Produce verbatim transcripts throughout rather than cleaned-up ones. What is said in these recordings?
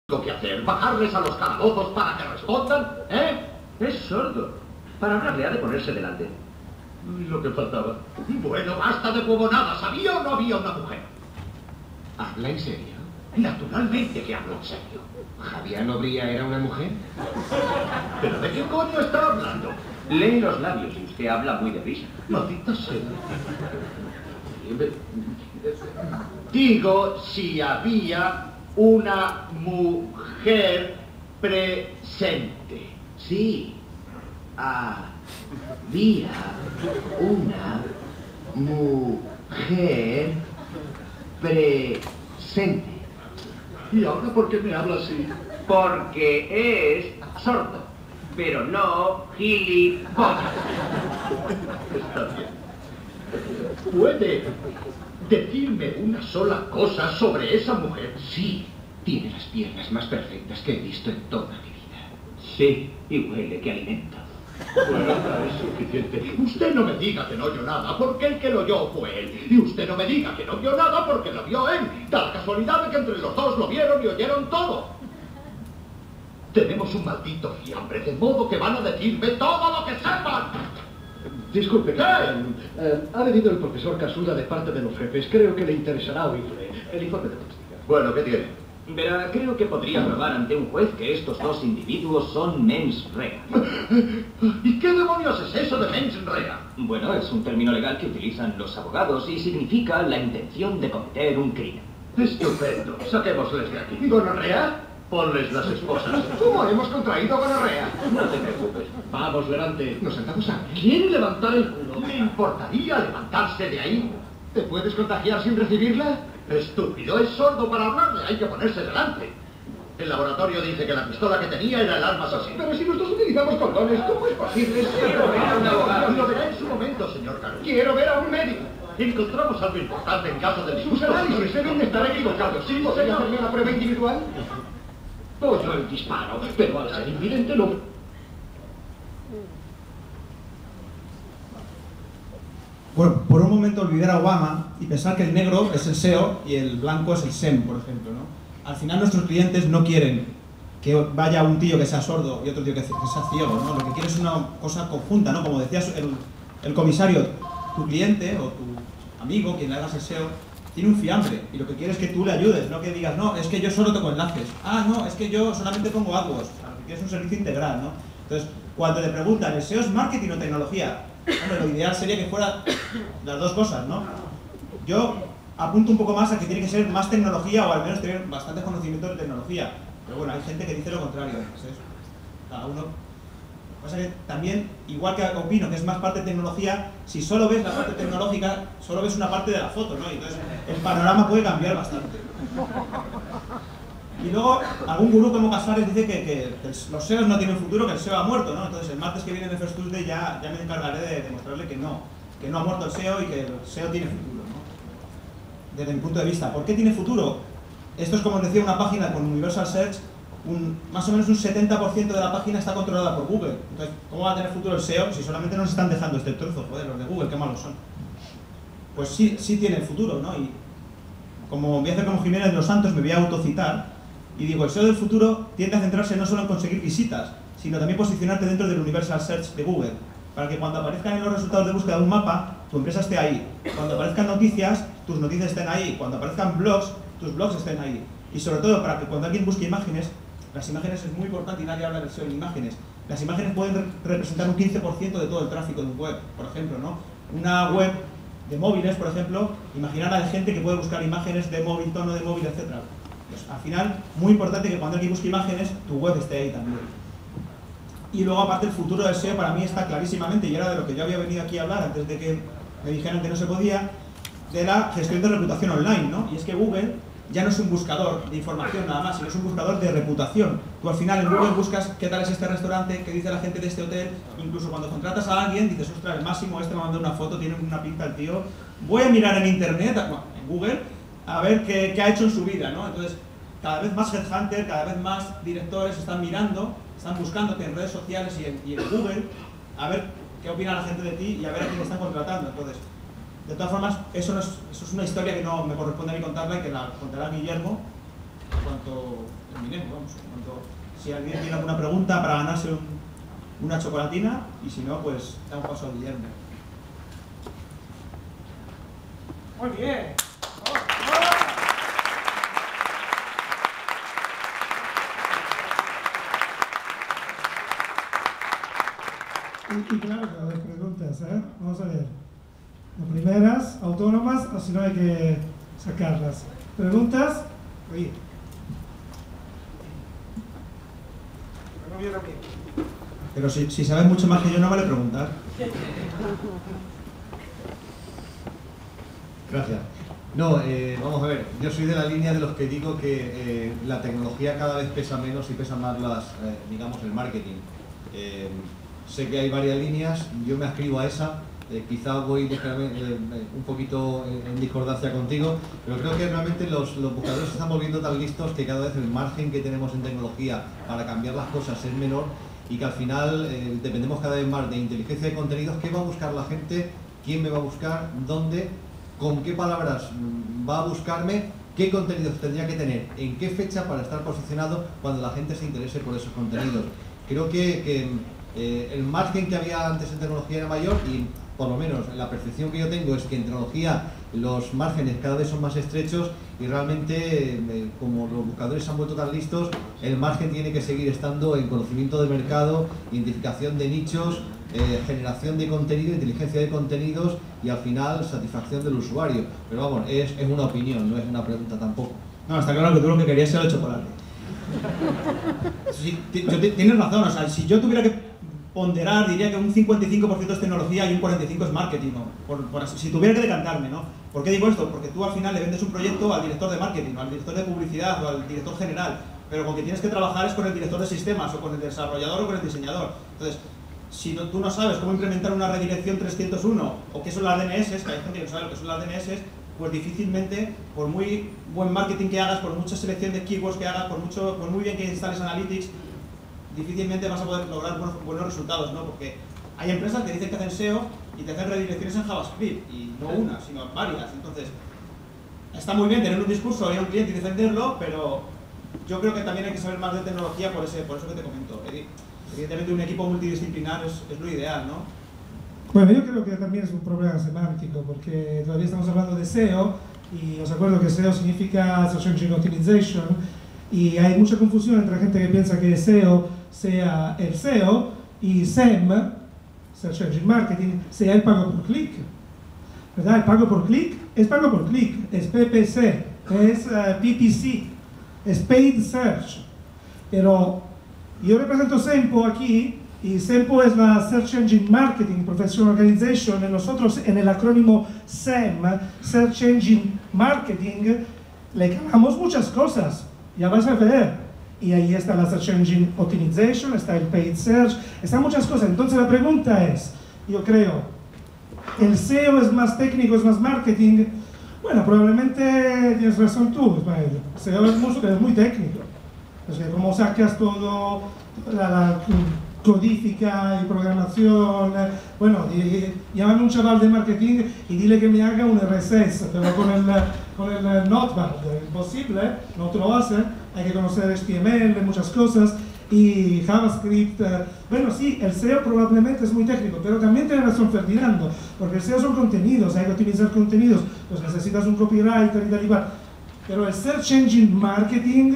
que hacer, bajarles a los calabozos para que respondan, ¿eh? Es sordo. Para hablarle ha de ponerse delante. Lo que faltaba. Bueno, basta de huevonadas. ¿Había o no había una mujer? ¿Habla en serio? Naturalmente que hablo en serio. ¿Javier Nobría era una mujer? ¿Pero de qué coño está hablando? Lee los labios y usted habla muy deprisa. Maldita sea. Digo, si había una mujer presente. Sí. Había una mujer presente. ¿Y ahora por qué me habla así? Porque es sordo, pero no gilipollas. Está bien. ¿Puede decirme una sola cosa sobre esa mujer? Sí, tiene las piernas más perfectas que he visto en toda mi vida. Sí, y huele que alimento. Bueno, ya es suficiente. Usted no me diga que no oyó nada, porque el que lo oyó fue él. Y usted no me diga que no vio nada, porque lo vio él. Da la casualidad de que entre los dos lo vieron y oyeron todo. Tenemos un maldito fiambre, de modo que van a decirme todo lo que sepan. Disculpe, capitán. Eh, ha venido el profesor Casulla de parte de los jefes. Creo que le interesará oírle. El informe de balística. Bueno, ¿qué tiene? Verá, creo que podría probar ante un juez que estos dos individuos son mens rea. ¿Y qué demonios es eso de mens rea? Bueno, es un término legal que utilizan los abogados y significa la intención de cometer un crimen. Estupendo. Saquémosles de aquí. ¿Gonorrea? Ponles las esposas. ¿Cómo hemos contraído gonorrea? No te preocupes. Vamos, Levante. Nos sentamos aquí. ¿Quiere levantar el culo? ¿Me importaría levantarse de ahí? ¿Te puedes contagiar sin recibirla? Estúpido, es sordo para hablarle, hay que ponerse delante. El laboratorio dice que la pistola que tenía era el arma asesina. Pero si los dos utilizamos condones, ¿cómo es posible? Quiero ver a un abogado. Lo verá en su momento, señor Caro. Quiero ver a un médico. Encontramos algo importante en caso de Sus análisis deben estar equivocados. Sí, ¿Podría señor. hacerme una prueba individual? Oyó el disparo, pero al ser invidente no... Por, por un momento olvidar a Obama y pensar que el negro es el S E O y el blanco es el S E M, por ejemplo, ¿no? Al final nuestros clientes no quieren que vaya un tío que sea sordo y otro tío que, que sea ciego, ¿no? Lo que quieren es una cosa conjunta, ¿no? Como decía el, el comisario, tu cliente o tu amigo, quien le hagas el S E O, tiene un fiambre y lo que quiere es que tú le ayudes, no que digas, no, es que yo solo toco enlaces, ah, no, es que yo solamente pongo AdWords, lo que quieres es un servicio integral, ¿no? Entonces, cuando te preguntan, ¿el S E O es marketing o tecnología? Hombre, lo ideal sería que fuera las dos cosas, ¿no? Yo apunto un poco más a que tiene que ser más tecnología o al menos tener bastante conocimiento de tecnología. Pero bueno, hay gente que dice lo contrario, ¿no? Cada uno... Lo que pasa es que también, igual que opino que es más parte de tecnología, si solo ves la parte tecnológica, solo ves una parte de la foto, ¿no? Y entonces el panorama puede cambiar bastante. Y luego, algún gurú como Casares dice que, que los S E Os no tienen futuro, que el S E O ha muerto, ¿no? Entonces el martes que viene en First Tuesday ya, ya me encargaré de demostrarle que no, que no ha muerto el S E O y que el S E O tiene futuro, ¿no? Desde mi punto de vista. ¿Por qué tiene futuro? Esto es, como os decía, una página con Universal Search, un, más o menos un setenta por ciento de la página está controlada por Google. Entonces, ¿cómo va a tener futuro el S E O si solamente nos están dejando este trozo? Joder, los de Google, qué malos son. Pues sí, sí tiene futuro, ¿no? Y como voy a hacer como Jiménez de los Santos, me voy a autocitar. Y digo, el S E O del futuro tiende a centrarse no solo en conseguir visitas, sino también posicionarte dentro del Universal Search de Google, para que cuando aparezcan en los resultados de búsqueda de un mapa, tu empresa esté ahí. Cuando aparezcan noticias, tus noticias estén ahí. Cuando aparezcan blogs, tus blogs estén ahí. Y sobre todo, para que cuando alguien busque imágenes, las imágenes es muy importante y nadie habla del S E O en imágenes. Las imágenes pueden re representar un quince por ciento de todo el tráfico de un web, por ejemplo, ¿no? Una web de móviles, por ejemplo, imaginar a la gente que puede buscar imágenes de móvil, tono de móvil, etcétera. Pues, al final, muy importante que cuando alguien busque imágenes, tu web esté ahí también. Y luego, aparte, el futuro del S E O para mí está clarísimamente, y era de lo que yo había venido aquí a hablar antes de que me dijeran que no se podía, de la gestión de reputación online, ¿no? Y es que Google ya no es un buscador de información nada más, sino es un buscador de reputación. Tú al final en Google buscas qué tal es este restaurante, qué dice la gente de este hotel, incluso cuando contratas a alguien dices, ostras, el Máximo este me mandó una foto, tiene una pinta el tío, voy a mirar en internet, bueno, en Google, a ver qué, qué ha hecho en su vida, ¿no? Entonces, cada vez más headhunter, cada vez más directores están mirando, están buscándote en redes sociales y en, y en Google a ver qué opina la gente de ti y a ver a quién están contratando. Entonces, de todas formas, eso, no es, eso es una historia que no me corresponde a mí contarla y que la contará Guillermo en cuanto terminemos, vamos. si alguien tiene alguna pregunta para ganarse un, una chocolatina, y si no, pues da un paso a Guillermo. Muy bien. Y, y claro, las preguntas, ¿eh? Vamos a ver. Las primeras, autónomas, o si no hay que sacarlas. ¿Preguntas? Oye. No vieron bien. Pero si, si sabes mucho más que yo, no vale preguntar. Gracias. No, eh, vamos a ver, yo soy de la línea de los que digo que eh, la tecnología cada vez pesa menos y pesa más las, eh, digamos, el marketing. Eh, sé que hay varias líneas, yo me ascribo a esa, eh, quizá voy déjame, eh, un poquito en discordancia contigo, pero creo que realmente los, los buscadores se están volviendo tan listos que cada vez el margen que tenemos en tecnología para cambiar las cosas es menor y que al final eh, dependemos cada vez más de inteligencia de contenidos. ¿Qué va a buscar la gente? ¿Quién me va a buscar? ¿Dónde? ¿Con qué palabras va a buscarme? ¿Qué contenidos tendría que tener? ¿En qué fecha para estar posicionado cuando la gente se interese por esos contenidos? Creo que, que eh, el margen que había antes en tecnología era mayor y por lo menos la percepción que yo tengo es que en tecnología los márgenes cada vez son más estrechos y realmente eh, como los buscadores se han vuelto tan listos, el margen tiene que seguir estando en conocimiento de mercado, identificación de nichos, eh, generación de contenido, inteligencia de contenidos y al final satisfacción del usuario. Pero vamos, es, es una opinión, no es una pregunta tampoco. No, está claro que tú lo que querías era el chocolate. Sí, tienes razón, o sea, si yo tuviera que ponderar, diría que un cincuenta y cinco por ciento es tecnología y un cuarenta y cinco por ciento es marketing, ¿no? por, por, si tuviera que decantarme, ¿no? ¿Por qué digo esto? Porque tú al final le vendes un proyecto al director de marketing, o al director de publicidad, o al director general, pero con que tienes que trabajar es con el director de sistemas, o con el desarrollador, o con el diseñador. Entonces, si no, tú no sabes cómo implementar una redirección trescientos uno, o qué son las D N S, que hay gente que no sabe lo que son las D N S, pues difícilmente, por muy buen marketing que hagas, por mucha selección de keywords que hagas, por, mucho, por muy bien que instales Analytics, difícilmente vas a poder lograr buenos, buenos resultados, ¿no? Porque hay empresas que dicen que hacen S E O y te hacen redirecciones en JavaScript, y no una, sino varias. Entonces, está muy bien tener un discurso, ir a un cliente y defenderlo, pero yo creo que también hay que saber más de tecnología por, ese, por eso que te comento. Evidentemente un equipo multidisciplinar es, es lo ideal, ¿no? Bueno, yo creo que también es un problema semántico, porque todavía estamos hablando de S E O, y os acuerdo que S E O significa Search Engine Optimization, y hay mucha confusión entre la gente que piensa que S E O sea el S E O y S E M, Search Engine Marketing, sea el pago por clic. ¿Verdad? El pago por clic es pago por clic, es P P C, es uh, P P C, es Paid Search. Pero yo represento Sempo aquí, y Sempo es la Search Engine Marketing Professional Organization, y nosotros en el acrónimo S E M, Search Engine Marketing, le cambiamos muchas cosas, ya vais a ver. Y ahí está la Search Engine Optimization, está el Paid Search, están muchas cosas. Entonces la pregunta es, yo creo, ¿el S E O es más técnico, es más marketing? Bueno, probablemente tienes razón tú, Ismael. S E O es muy, es muy técnico. O sea, cómo sacas todo, la, la codifica y programación. Bueno, y, y, llámame un chaval de marketing y dile que me haga un R S S, pero con el, con el Notepad. Imposible, no te lo hace. Hay que conocer H T M L, muchas cosas, y JavaScript. Bueno, sí, el S E O probablemente es muy técnico, pero también tiene razón Ferdinando, porque el S E O son contenidos, hay que optimizar contenidos, pues necesitas un copywriter y tal y cual. Pero el Search Engine Marketing,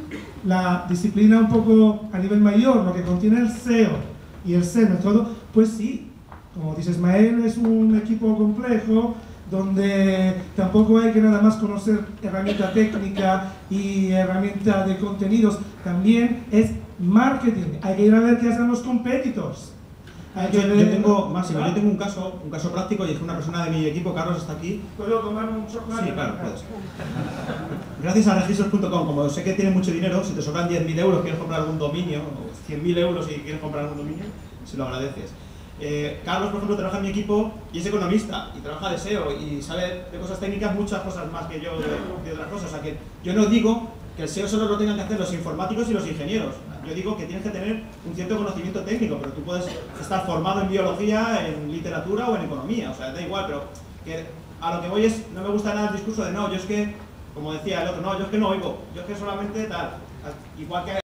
la disciplina un poco a nivel mayor, lo que contiene el S E O y el S E M, todo, pues sí, como dice Ismael, es un equipo complejo, donde tampoco hay que nada más conocer herramienta técnica y herramienta de contenidos, también es marketing, hay que ir a ver qué hacen los competitors. Hay que yo, ver... yo tengo, Máximo, yo tengo un caso, un caso práctico, y es que una persona de mi equipo, Carlos, está aquí. ¿Puedo tomar un chocolate? Sí, claro, puedes. Gracias a registros punto com, como sé que tienes mucho dinero, si te sobran diez mil euros, quieres comprar algún dominio, o cien mil euros si quieres comprar algún dominio, se lo agradeces. Eh, Carlos, por ejemplo, trabaja en mi equipo y es economista y trabaja de S E O y sabe de cosas técnicas muchas cosas más que yo de, de otras cosas. O sea que yo no digo que el S E O solo lo tengan que hacer los informáticos y los ingenieros. Yo digo que tienes que tener un cierto conocimiento técnico, pero tú puedes estar formado en biología, en literatura o en economía. O sea, da igual, pero que a lo que voy es, no me gusta nada el discurso de no, yo es que, como decía el otro, no, yo es que no oigo, yo es que solamente tal. Igual que